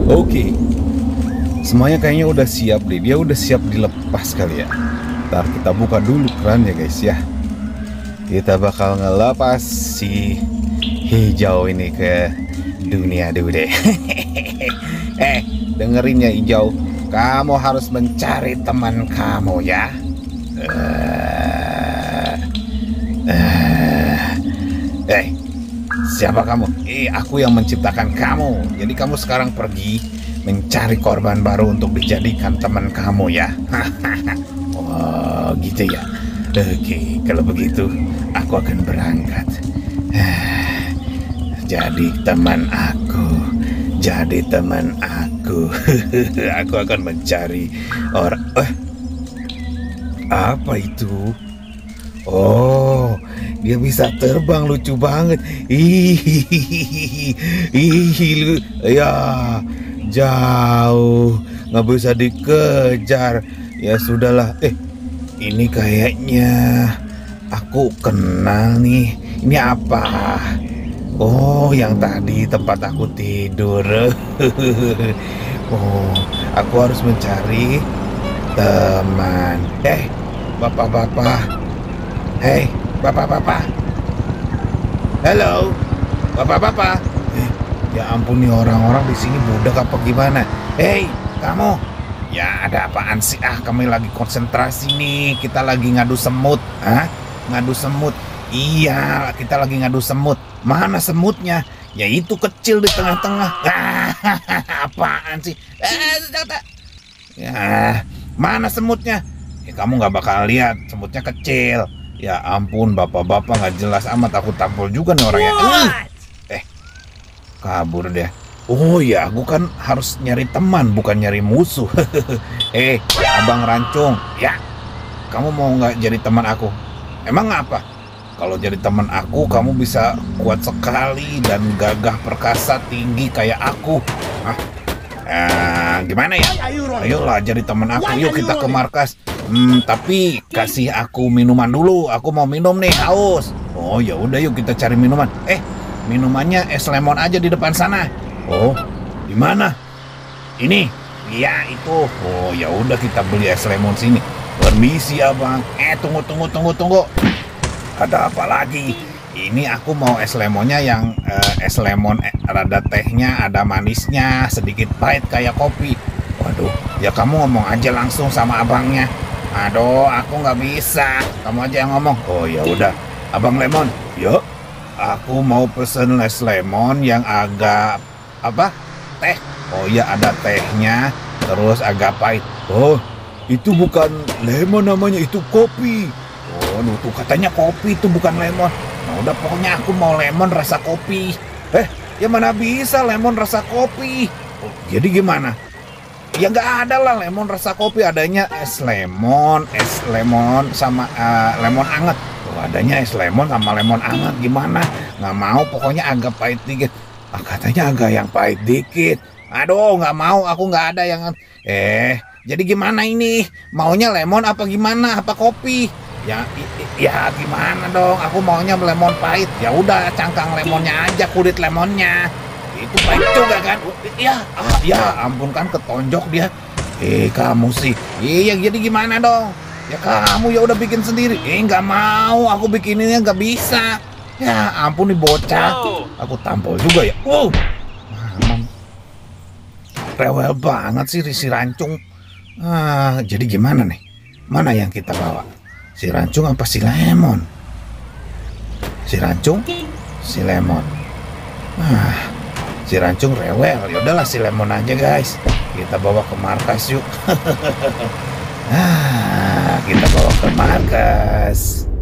Oke, semuanya kayaknya udah siap deh. Dia udah siap dilepas kali ya. Ntar kita buka dulu kerannya guys ya. Kita bakal ngelepas si hijau ini ke dunia dulu deh. Dengerin ya hijau. Kamu harus mencari teman kamu ya. Siapa kamu? Aku yang menciptakan kamu. Jadi kamu sekarang pergi mencari korban baru untuk dijadikan teman kamu ya. Oh, gitu ya. Oke, kalau begitu aku akan berangkat. Jadi teman aku. Jadi teman aku. Aku akan mencari orang. Apa itu? Oh, dia bisa terbang, lucu banget. Ya, jauh, nggak bisa dikejar. Ya sudahlah. Ini kayaknya aku kenal nih. Ini apa? Oh, yang tadi tempat aku tidur. Oh, aku harus mencari teman. Bapak-bapak. Hei, bapak-bapak. Halo, bapak-bapak. Ya ampun nih orang-orang di sini budak apa gimana? Hei, kamu. Ya ada apaan sih? Kami lagi konsentrasi nih. Kita lagi ngadu semut. Ngadu semut. Iya, kita lagi ngadu semut. Mana semutnya? Ya itu kecil di tengah-tengah. Apaan sih? Ya, mana semutnya? Ya kamu nggak bakal lihat. Semutnya kecil. Ya ampun, bapak-bapak nggak jelas amat. Aku tampol juga nih orangnya. Kabur deh. Oh ya, aku kan harus nyari teman, bukan nyari musuh. Abang Rancung. Ya, kamu mau nggak jadi teman aku? Emang apa? Kalau jadi teman aku, kamu bisa kuat sekali dan gagah perkasa tinggi kayak aku. Gimana ya? Ayolah jadi teman aku. Yuk kita ke markas. Tapi kasih aku minuman dulu. Aku mau minum nih, haus. Oh ya udah, yuk kita cari minuman. Minumannya es lemon aja di depan sana. Oh, di mana? Ini. Iya itu. Oh ya udah, kita beli es lemon sini. Permisi abang. Tunggu. Ada apa lagi? Ini aku mau es lemonnya yang es lemon rada tehnya, ada manisnya, sedikit pahit kayak kopi. Waduh, ya kamu ngomong aja langsung sama abangnya. Aduh, aku nggak bisa. Kamu aja yang ngomong. Oh ya udah, Abang Lemon. Yuk, aku mau pesen es lemon yang agak apa? Teh. Oh ya, ada tehnya, terus agak pahit. Oh, itu bukan lemon namanya, itu kopi. Oh, tuh katanya kopi, itu bukan lemon. Nah udah, pokoknya aku mau lemon rasa kopi. Ya mana bisa lemon rasa kopi? Oh, jadi gimana? Ya nggak ada lah lemon rasa kopi, adanya es lemon sama lemon anget. Oh, adanya es lemon sama lemon anget, gimana? Nggak mau, pokoknya agak pahit dikit. Katanya agak yang pahit dikit. Aduh, nggak mau, aku nggak ada yang. Jadi gimana ini? Maunya lemon apa gimana? Apa kopi? Ya gimana dong? Aku maunya lemon pahit. Ya udah, cangkang lemonnya aja, kulit lemonnya. Itu pahit juga kan? Ya ampun, kan ketonjok dia. Kamu sih. Iya, jadi gimana dong? Ya kamu ya udah bikin sendiri. Nggak mau, aku bikininnya nggak bisa. Ya ampun nih bocah. Aku tampol juga ya. Mamam. Rewel banget sih si Rancung. Jadi gimana nih? Mana yang kita bawa? Si Rancung apa si Lemon? Si Rancung, si Lemon. Si Rancung rewel. Ya udahlah, si Lemon aja guys. Kita bawa ke markas yuk. Kita bawa ke markas.